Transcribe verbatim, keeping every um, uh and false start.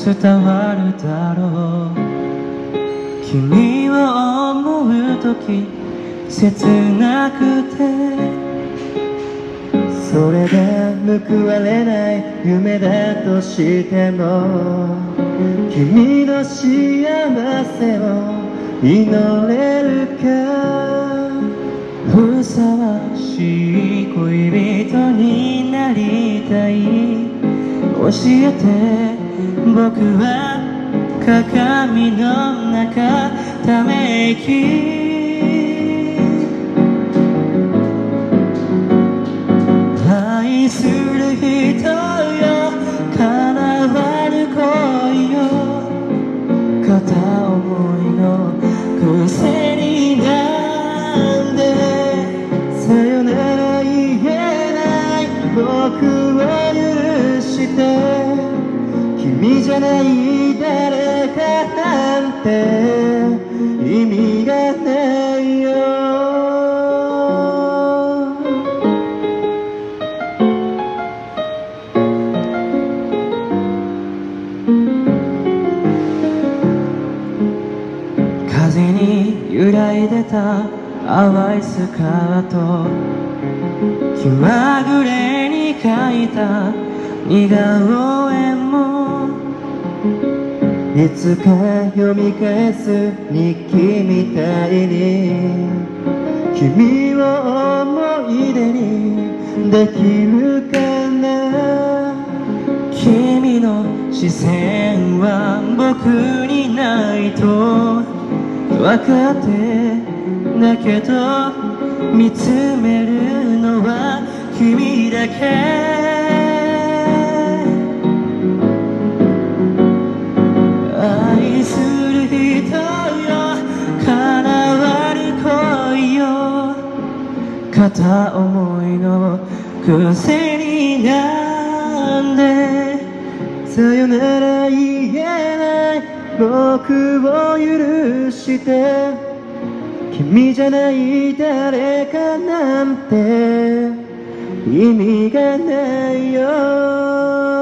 伝わるだろう。君を思うとき切なくて、 それで報われない夢だとしても、君の幸せを祈れるか。 ふさわしい恋人になりたい。教えて、僕は鏡の中ため息。愛する人よ、叶わぬ恋よ、片思いのくせになんでさよなら言えない僕を許して、君じゃない誰かなんて意味がないよ。 風に揺らいでた淡いスカート、気まぐれに描いた似顔絵も、 いつか読み返す日記みたいに君を思い出にできるかな。 君の視線は僕にないと分かってだけど、見つめるのは君だけ。愛する人よ、叶わぬ恋よ、片思いのくせになんでさよなら言えない僕を許して、君じゃない誰かなんて意味がないよ。